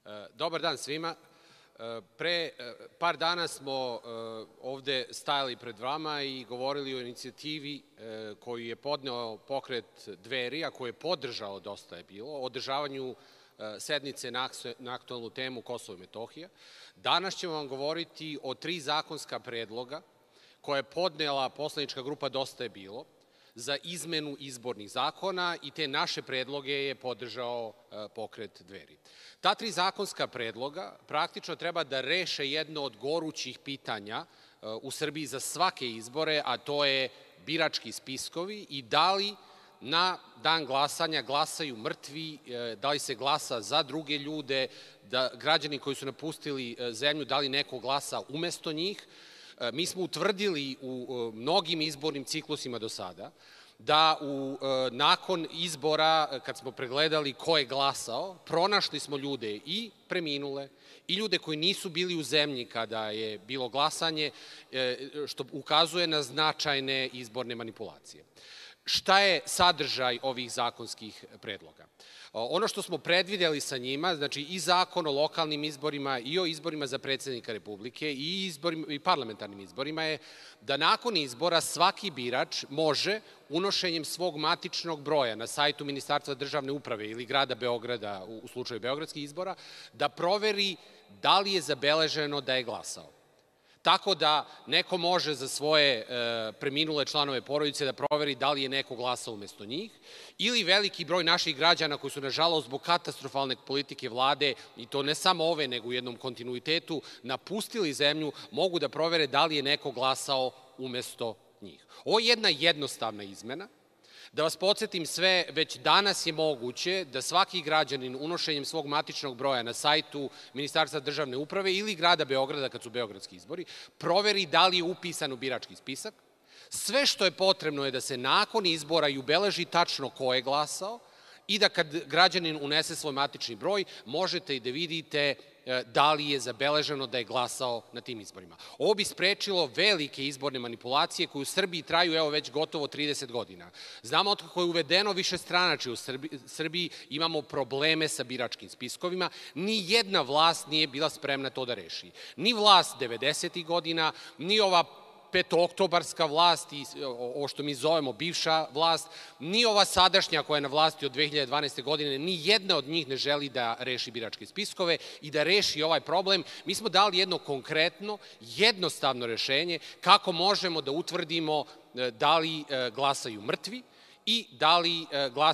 Dobar dan svima. Pre par dana smo ovde stajali pred vama i govorili o inicijativi koju je podneo pokret Dveri, a koju je podržao Dosta je bilo, o održavanju sednice na aktuelnu temu Kosovo i Metohija. Danas ćemo vam govoriti o 3 zakonska predloga koje je podnela poslanička grupa Dosta je bilo za izmenu izbornih zakona i te naše predloge je podržao pokret Dveri. Ta 3 zakonska predloga praktično treba da reše jedno od gorućih pitanja u Srbiji za svake izbore, a to je birački spiskovi i da li na dan glasanja glasaju mrtvi, da li se glasa za druge ljude, da građani koji su napustili zemlju, da li neko glasa umesto njih. Mi smo utvrdili u mnogim izbornim ciklusima do sada da nakon izbora, kad smo pregledali ko je glasao, pronašli smo ljude i preminule i ljude koji nisu bili u zemlji kada je bilo glasanje, što ukazuje na značajne izborne manipulacije. Šta je sadržaj ovih zakonskih predloga? Ono što smo predvideli sa njima, znači i zakon o lokalnim izborima i o izborima za predsednika Republike i parlamentarnim izborima je da nakon izbora svaki birač može unošenjem svog matičnog broja na sajtu Ministarstva državne uprave ili grada Beograda u slučaju beogradskih izbora da proveri da li je zabeleženo da je glasao. Tako da neko može za svoje preminule članove porodice da proveri da li je neko glasao umesto njih ili veliki broj naših građana koji su nažalost zbog katastrofalne politike vlade i to ne samo ove nego u jednom kontinuitetu napustili zemlju mogu da provere da li je neko glasao umesto njih. Ovo je jedna jednostavna izmena. Da vas podsjetim sve, već danas je moguće da svaki građanin unošenjem svog matičnog broja na sajtu Ministarstva državne uprave ili grada Beograda, kad su beogradski izbori, proveri da li je upisan u birački spisak. Sve što je potrebno je da se nakon izbora i ubeleži tačno ko je glasao i da kad građanin unese svoj matični broj, možete i da vidite da li je zabeleženo da je glasao na tim izborima. Ovo bi sprečilo velike izborne manipulacije koje u Srbiji traju evo već gotovo 30 godina. Znamo od kako je uvedeno višestranačje u Srbiji, imamo probleme sa biračkim spiskovima, ni jedna vlast nije bila spremna to da reši. Ni vlast 90. godina, ni ova petooktobarska vlast i ovo što mi zovemo bivša vlast, ni ova sadašnja koja je na vlasti od 2012. godine, ni jedna od njih ne želi da reši biračke spiskove i da reši ovaj problem. Mi smo dali jedno konkretno, jednostavno rešenje kako možemo da utvrdimo da li glasaju mrtvi i da li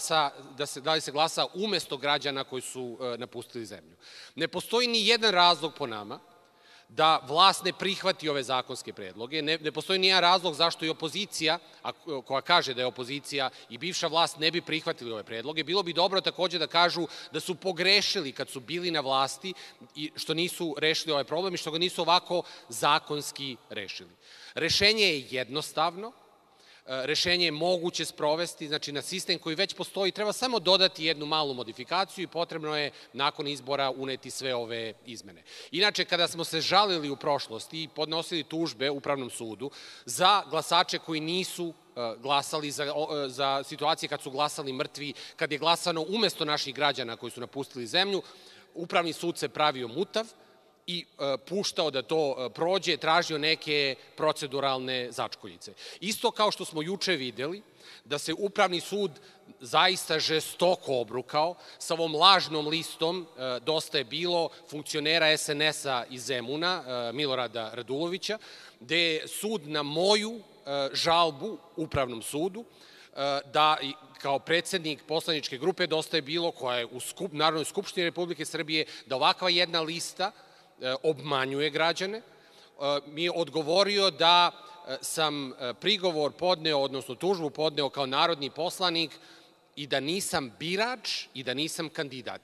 se glasa umesto građana koji su napustili zemlju. Ne postoji ni jedan razlog po nama da vlast ne prihvati ove zakonske predloge. Ne postoji nijedan razlog zašto i opozicija, koja kaže da je opozicija i bivša vlast, ne bi prihvatili ove predloge. Bilo bi dobro takođe da kažu da su pogrešili kad su bili na vlasti i što nisu rešili ovaj problem i što ga nisu ovako zakonski rešili. Rešenje je jednostavno. Rešenje je moguće sprovesti, znači na sistem koji već postoji treba samo dodati jednu malu modifikaciju i potrebno je nakon izbora uneti sve ove izmene. Inače, kada smo se žalili u prošlosti i podnosili tužbe Upravnom sudu za glasače koji nisu glasali za situacije kad su glasali mrtvi, kad je glasano umesto naših građana koji su napustili zemlju, Upravni sud se pravio mutav i puštao da to prođe, tražio neke proceduralne začkoljice. Isto kao što smo juče videli da se Upravni sud zaista žestoko obrukao sa ovom lažnom listom Dosta je bilo funkcionera SNS-a iz Zemuna, Milorada Radulovića, gde je sud na moju žalbu Upravnom sudu da kao predsednik poslaničke grupe Dosta je bilo, koja je u Narodnoj skupštini Republike Srbije, da ovakva jedna lista obmanjuje građane, mi je odgovorio da sam prigovor podneo, odnosno tužbu podneo kao narodni poslanik i da nisam birač i da nisam kandidat.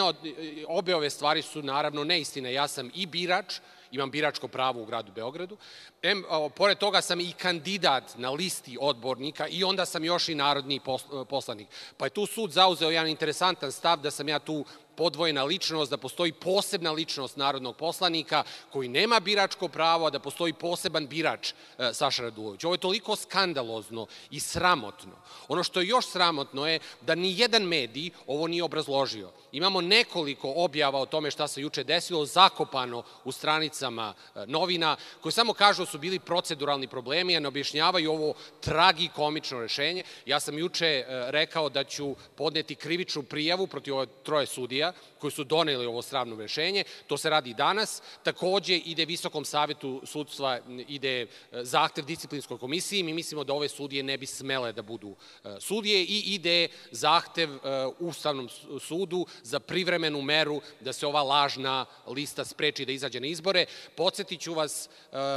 Obe ove stvari su naravno neistine. Ja sam i birač, imam biračko pravo u gradu Beogradu. Pored toga sam i kandidat na listi odbornika i onda sam još i narodni poslanik. Pa je tu sud zauzeo jedan interesantan stav da sam ja tu podvojena ličnost, da postoji posebna ličnost narodnog poslanika koji nema biračko pravo, a da postoji poseban birač Saša Radulović. Ovo je toliko skandalozno i sramotno. Ono što je još sramotno je da ni jedan medij ovo nije obrazložio. Imamo nekoliko objava o tome šta se juče desilo, zakopano u stranicama novina, koje samo kažu da su bili proceduralni problemi, a ne objašnjavaju ovo tragikomično rešenje. Ja sam juče rekao da ću podneti krivičnu prijavu protiv ove 3 sudija koji su doneli ovo sramno rešenje. To se radi danas. Takođe ide Visokom savetu sudstva, ide zahtev disciplinskoj komisiji. Mi mislimo da ove sudije ne bi smele da budu sudije i ide zahtev Ustavnom sudu za privremenu meru da se ova lažna lista spreči da izađe na izbore. Podsjetiću vas,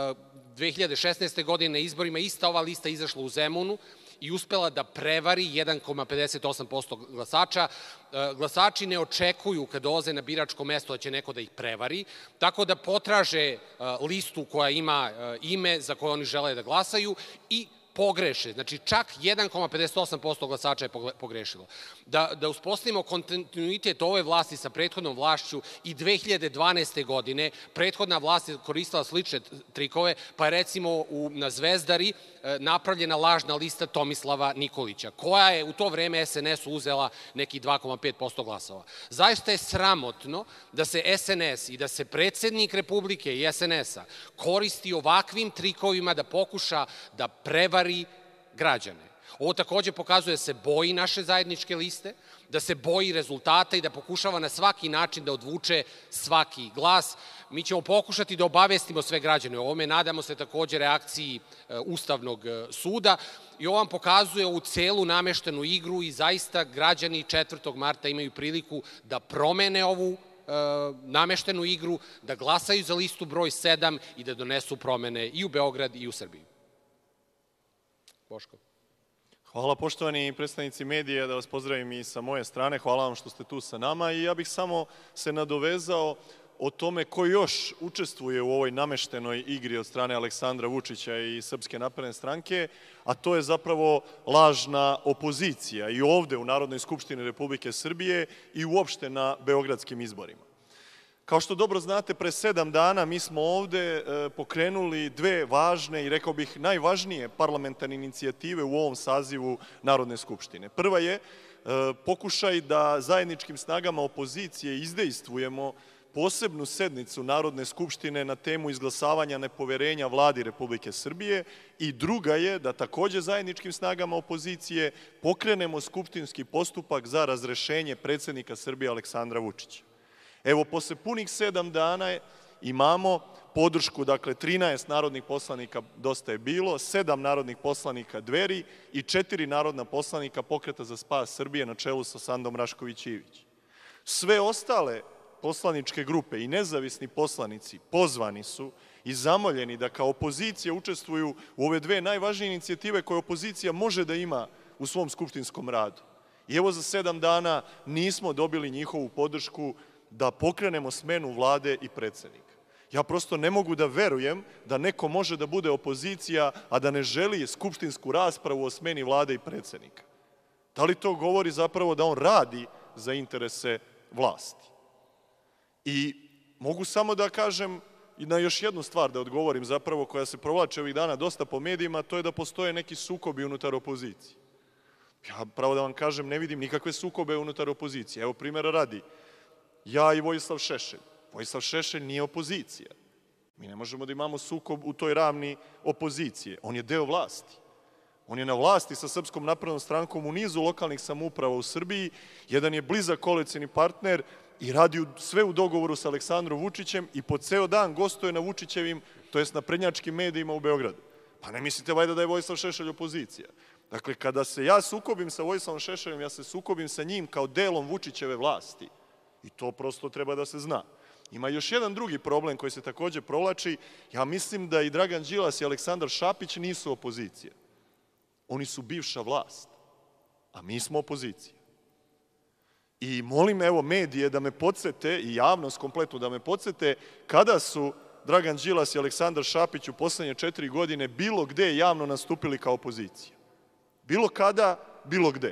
2016. godine na izborima ista ova lista izašla u Zemunu i uspela da prevari 1,58% glasača. Glasači ne očekuju kad dolaze na biračko mesto da će neko da ih prevari, tako da potraže listu koja ima ime za koje oni žele da glasaju i pogreše. Znači, čak 1,58% glasača je pogrešilo. Da uspostavimo kontinuitet ove vlasti sa prethodnom vlašću i 2012. godine prethodna vlast je koristila slične trikove, pa je recimo na Zvezdari napravljena lažna lista Tomislava Nikolića, koja je u to vreme SNS-u uzela neki 2,5% glasova. Zaista je sramotno da se SNS i da se predsednik Republike i SNS-a koristi ovakvim trikovima da pokuša da prevari građane. Ovo takođe pokazuje da se boji naše zajedničke liste, da se boji rezultata i da pokušava na svaki način da odvuče svaki glas. Mi ćemo pokušati da obavestimo sve građane o ovome, nadamo se takođe reakciji Ustavnog suda i ovo vam pokazuje ovu celu nameštenu igru i zaista građani 4. marta imaju priliku da promene ovu nameštenu igru, da glasaju za listu broj 7 i da donesu promene i u Beograd i u Srbiji. Boško. Hvala poštovani predstavnici medija, da vas pozdravim i sa moje strane. Hvala vam što ste tu sa nama i ja bih samo se nadovezao o tome ko još učestvuje u ovoj nameštenoj igri od strane Aleksandra Vučića i Srpske napredne stranke, a to je zapravo lažna opozicija i ovde u Narodnoj skupštini Republike Srbije i uopšte na beogradskim izborima. Kao što dobro znate, pre 7 dana mi smo ovde pokrenuli 2 važne i rekao bih najvažnije parlamentarne inicijative u ovom sazivu Narodne skupštine. Prva je pokušaj da zajedničkim snagama opozicije izdejstvujemo posebnu sednicu Narodne skupštine na temu izglasavanja nepoverenja Vladi Republike Srbije i druga je da takođe zajedničkim snagama opozicije pokrenemo skupštinski postupak za razrešenje predsednika Srbije Aleksandra Vučića. Evo, posle punih 7 dana imamo podršku, dakle, 13 narodnih poslanika Dosta je bilo, 7 narodnih poslanika Dveri i 4 narodna poslanika Pokreta za spas Srbije na čelu sa Sandom Rašković Ivić. Sve ostale poslaničke grupe i nezavisni poslanici pozvani su i zamoljeni da kao opozicija učestvuju u ove 2 najvažnije inicijative koje opozicija može da ima u svom skupštinskom radu. I evo, za 7 dana nismo dobili njihovu podršku da pokrenemo smenu vlade i predsednika. Ja prosto ne mogu da verujem da neko može da bude opozicija, a da ne želi skupštinsku raspravu o smeni vlade i predsednika. Da li to govori zapravo da on radi za interese vlasti? I mogu samo da kažem i na još jednu stvar da odgovorim zapravo koja se provlači ovih dana dosta po medijima, to je da postoje neki sukobi unutar opozicije. Ja, pravo da vam kažem, ne vidim nikakve sukobe unutar opozicije. Evo, primjera radi. Ja i Vojislav Šešelj. Vojislav Šešelj nije opozicija. Mi ne možemo da imamo sukob u toj ravni opozicije. On je deo vlasti. On je na vlasti sa Srpskom naprednom strankom u nizu lokalnih samouprava u Srbiji. Jedan je blizak koalicioni partner i radi sve u dogovoru sa Aleksandrom Vučićem i po ceo dan gostuje na Vučićevim, to jest na prednjačkim medijima u Beogradu. Pa ne mislite valjda da je Vojislav Šešelj opozicija? Dakle, kada se ja sukobim sa Vojislavom Šešeljem, ja se sukobim sa njim kao delom Vučićeve vlasti. I to prosto treba da se zna. Ima još jedan drugi problem koji se takođe provlači. Ja mislim da i Dragan Đilas i Aleksandar Šapić nisu opozicija. Oni su bivša vlast, a mi smo opozicija. I molim, evo, medije da me podsete i javnost kompletno da me podsete kada su Dragan Đilas i Aleksandar Šapić u poslednje 4 godine bilo gde javno nastupili kao opozicija. Bilo kada, bilo gde.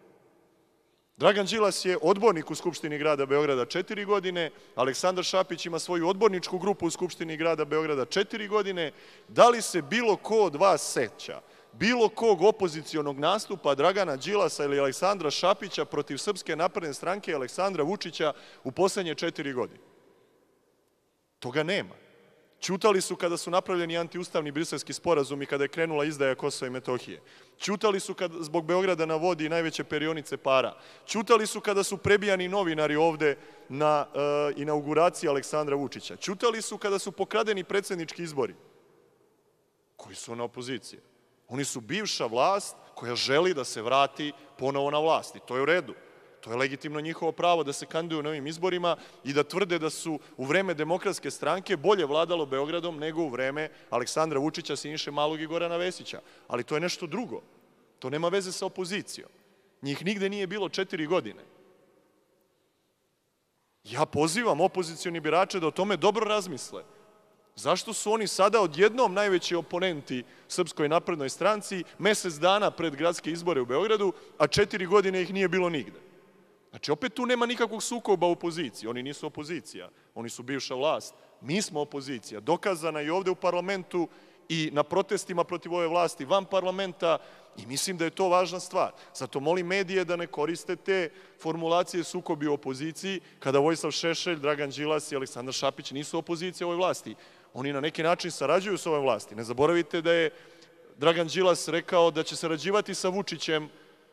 Dragan Đilas je odbornik u Skupštini grada Beograda 4 godine, Aleksandar Šapić ima svoju odborničku grupu u Skupštini grada Beograda 4 godine. Da li se bilo ko od vas seća bilo kog opozicionog nastupa Dragana Đilasa ili Aleksandra Šapića protiv Srpske napredne stranke i Aleksandra Vučića u poslednje 4 godine. Toga nema. Ćutali su kada su napravljeni antiustavni briselski sporazum i kada je krenula izdaja Kosova i Metohije. Ćutali su zbog Beograda na vodi i najveće perionice para. Ćutali su kada su prebijani novinari ovde na inauguraciji Aleksandra Vučića. Ćutali su kada su pokradeni predsednički izbori. Koji su ona opozicija? Oni su bivša vlast koja želi da se vrati ponovo na vlast. I to je u redu. To je legitimno njihovo pravo da se kandiduju na ovim izborima i da tvrde da su u vreme Demokratske stranke bolje vladalo Beogradom nego u vreme Aleksandra Vučića, Siniše Malog i Gorana Vesića. Ali to je nešto drugo. To nema veze sa opozicijom. Njih nigde nije bilo 4 godine. Ja pozivam opozicioni birače da o tome dobro razmisle. Zašto su oni sada odjednom najveći oponenti Srpskoj naprednoj stranci mesec dana pred gradske izbore u Beogradu, a 4 godine ih nije bilo nigde? Znači, opet tu nema nikakvog sukoba u opoziciji. Oni nisu opozicija, oni su bivša vlast. Mi smo opozicija, dokazana i ovde u parlamentu i na protestima protiv ove vlasti van parlamenta i mislim da je to važna stvar. Zato molim medije da ne koriste te formulacije sukobi u opoziciji kada Vojislav Šešelj, Dragan Đilas i Aleksandar Šapić nisu opozicija ovoj vlasti. Oni na neki način sarađuju sa ovoj vlasti. Ne zaboravite da je Dragan Đilas rekao da će sarađivati sa Vučićem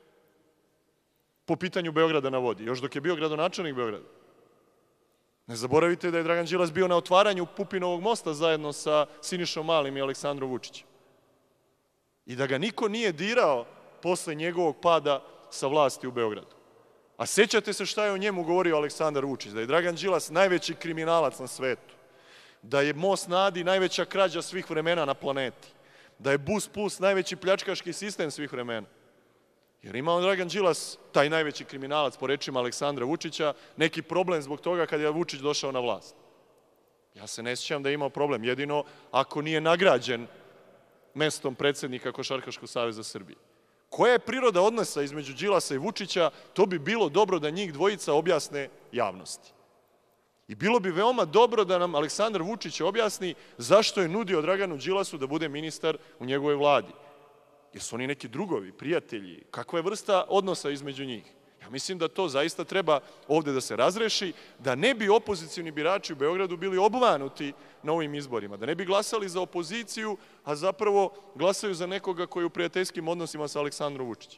po pitanju Beograda na vodi, još dok je bio gradonačelnik Beograda. Ne zaboravite da je Dragan Đilas bio na otvaranju Pupinovog mosta zajedno sa Sinišom Malim i Aleksandrom Vučićem. I da ga niko nije dirao posle njegovog pada sa vlasti u Beogradu. A sećate se šta je o njemu govorio Aleksandar Vučić, da je Dragan Đilas najveći kriminalac na svetu, da je Most na Adi najveća krađa svih vremena na planeti, da je Bus Plus najveći pljačkaški sistem svih vremena. Jer ima on Dragan Đilas, taj najveći kriminalac po rečima Aleksandra Vučića, neki problem zbog toga kad je Vučić došao na vlast. Ja se ne sjećam da je imao problem, jedino ako nije nagrađen mestom predsednika Košarkaškog saveza Srbije. Koja je priroda odnosa između Đilasa i Vučića, to bi bilo dobro da njih dvojica objasne javnosti. I bilo bi veoma dobro da nam Aleksandar Vučić objasni zašto je nudio Draganu Đilasu da bude ministar u njegovoj vladi. Jesu oni neki drugovi, prijatelji? Kakva je vrsta odnosa između njih? Ja mislim da to zaista treba ovde da se razreši, da ne bi opozicioni birači u Beogradu bili obmanuti na ovim izborima, da ne bi glasali za opoziciju, a zapravo glasaju za nekoga koji je u prijateljskim odnosima sa Aleksandrom Vučićem.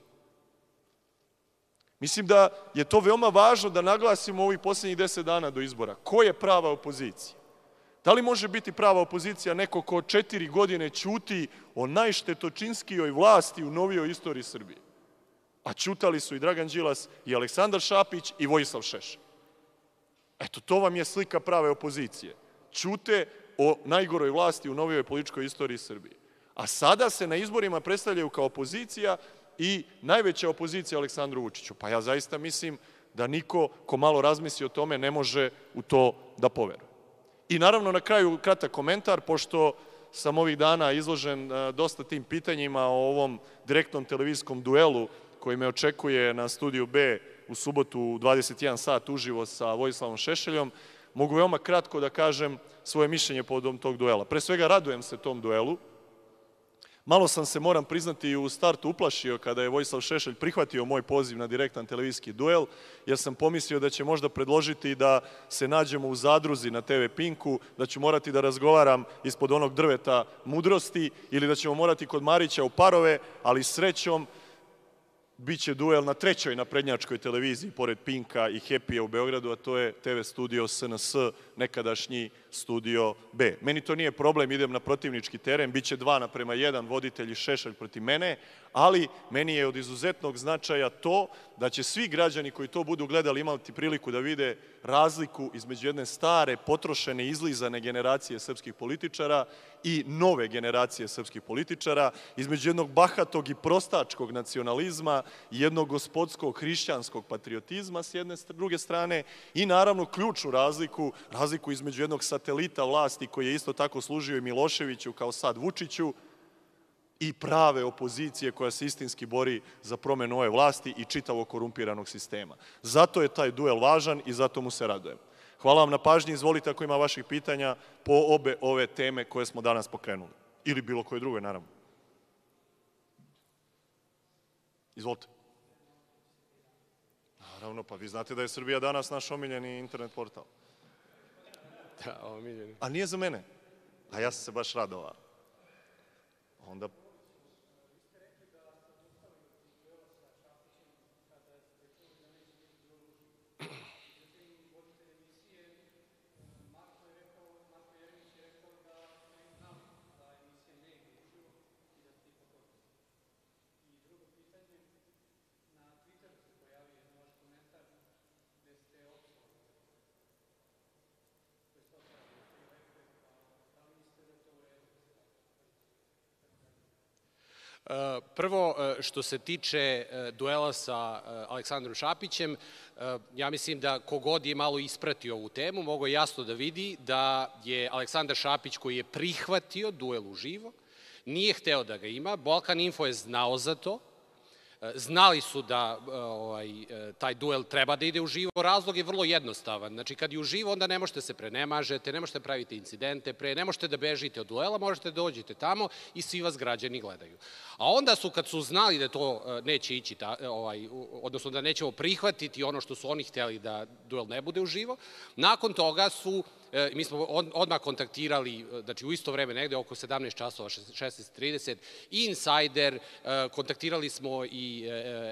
Mislim da je to veoma važno da naglasimo ovih poslednjih 10 dana do izbora. Ko je prava opozicija? Da li može biti prava opozicija neko ko 4 godine ćuti o najštetočinskijoj vlasti u novijoj istoriji Srbije? A ćutali su i Dragan Đilas, i Aleksandar Šapić, i Vojislav Šešelj. Eto, to vam je slika prave opozicije. Ćute o najgoroj vlasti u novijoj političkoj istoriji Srbije. A sada se na izborima predstavljaju kao opozicija i najveća opozicija Aleksandru Vučiću. Pa ja zaista mislim da niko ko malo razmisli o tome ne može u to da poveruje. I naravno na kraju kratak komentar, pošto sam ovih dana izložen dosta tim pitanjima o ovom direktnom televizijskom duelu koji me očekuje na Studiju B u subotu u 21 sat uživo sa Vojislavom Šešeljom, mogu veoma kratko da kažem svoje mišljenje povodom tog duela. Pre svega radujem se tom duelu. Malo sam se, moram priznati, u startu uplašio kada je Vojislav Šešelj prihvatio moj poziv na direktan televizijski duel, jer sam pomislio da će možda predložiti da se nađemo u zadruzi na TV Pinku, da ću morati da razgovaram ispod onog drveta mudrosti ili da ćemo morati kod Marića u parove, ali srećom biće duel na trećoj naprednjačkoj televiziji, pored Pinka i Happy-a u Beogradu, a to je TV studio SNS, nekadašnji Studio B. Meni to nije problem, idem na protivnički teren, biće 2:1, voditelj i Šešelj protiv mene, ali meni je od izuzetnog značaja to da će svi građani koji to budu gledali imati priliku da vide razliku između jedne stare, potrošene, izlizane generacije srpskih političara i nove generacije srpskih političara, između jednog bahatog i prostačkog nacionalizma i jednog gospodskog hrišćanskog patriotizma s jedne druge strane i naravno ključnu razliku između jednog satelita vlasti koji je isto tako služio i Miloševiću kao sad Vučiću i prave opozicije koja se istinski bori za promenu ove vlasti i čitavog korumpiranog sistema. Zato je taj duel važan i zato mu se radujem. Hvala vam na pažnji, izvolite ako ima vaših pitanja po obe ove teme koje smo danas pokrenuli. Ili bilo koje druge, naravno. Izvolite. Naravno, pa vi znate da je Srbija danas naš omiljeni internet portal. Da, omiljeni. A nije za mene. A ja sam se baš radovao. Onda... Prvo, što se tiče duela sa Aleksandrom Šapićem, ja mislim da kogod je malo ispratio ovu temu, mogo je jasno da vidi da je Aleksandar Šapić, koji je prihvatio duel uživo, nije hteo da ga ima. Balkan Info je znao za to. Znali su da taj duel treba da ide uživo. Razlog je vrlo jednostavan. Znači, kad je uživo, onda ne možete se prenemažete, ne možete praviti incidente, ne možete da bežite od duela, možete da dođete tamo i svi vas građani gledaju. A onda su, kad su znali da to neće ići, odnosno da nećemo prihvatiti ono što su oni hteli da duel ne bude uživo, nakon toga su mi smo odmah kontaktirali, znači u isto vreme, negde oko 17 časova, 16:30, Insider, kontaktirali smo i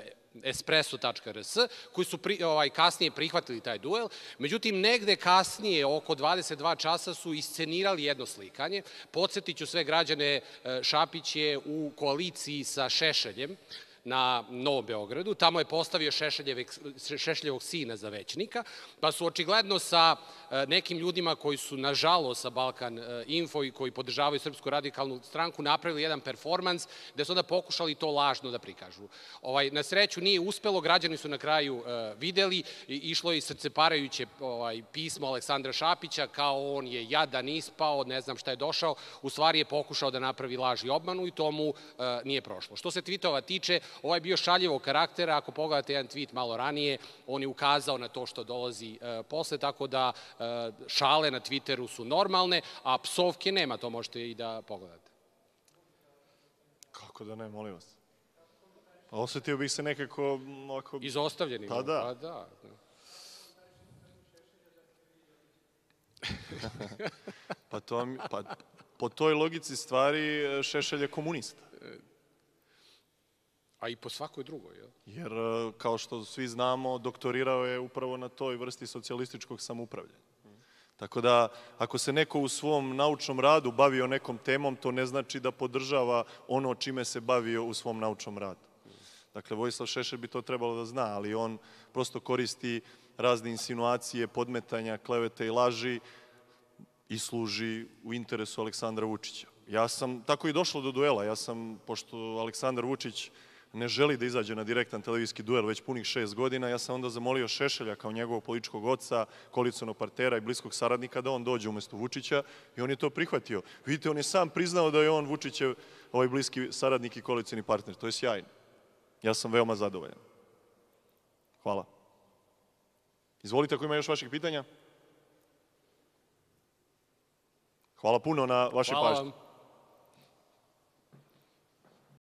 espresso.rs, koji su kasnije prihvatili taj duel. Međutim, negde kasnije, oko 22 časa, su iscenirali jedno slikanje. Podsjetiću sve građane, Šapić je u koaliciji sa Šešeljem na Novom Beogradu. Tamo je postavio Šešeljevog sina za većnika, pa su očigledno sa nekim ljudima koji su, nažalost, sa Balkan Info i koji podržavaju Srpsku radikalnu stranku, napravili jedan performans gde su onda pokušali to lažno da prikažu. Na sreću nije uspelo, građani su na kraju videli, išlo je i srceparajuće pismo Aleksandra Šapića, kao on je jadan, ispao, ne znam šta je došao, u stvari je pokušao da napravi laž i obmanu i to mu nije prošlo. Što se tvitova tiče, ovo je bio šaljivog karaktera, ako pogledate jedan tweet malo ranije, on je ukazao na to što dolazi posle, tako da šale na Twitteru su normalne, a psovke nema, to možete i da pogledate. Kako da ne, molim vas. Osetio bih se nekako... Izostavljeni. Pa da. Pa po toj logici stvari Šešelj je komunista. A i po svakoj drugoj, jel? Jer, kao što svi znamo, doktorirao je upravo na toj vrsti socijalističkog samoupravljanja. Tako da, ako se neko u svom naučnom radu bavio nekom temom, to ne znači da podržava ono čime se bavio u svom naučnom radu. Dakle, Vojislav Šešelj bi to trebalo da zna, ali on prosto koristi razne insinuacije, podmetanja, klevete i laži i služi u interesu Aleksandra Vučića. Tako i došlo do duela. Pošto Aleksandar Vučić ne želi da izađe na direktan televizijski duel već punih 6 godina, ja sam onda zamolio Šešelja kao njegovog političkog oca, koalicionog partnera i bliskog saradnika da on dođe umesto Vučića i on je to prihvatio. Vidite, on je sam priznao da je on Vučićev bliski saradnik i koalicioni partner. To je sjajno. Ja sam veoma zadovoljan. Hvala. Izvolite ako ima još vaših pitanja. Hvala puno na vašoj pažnji.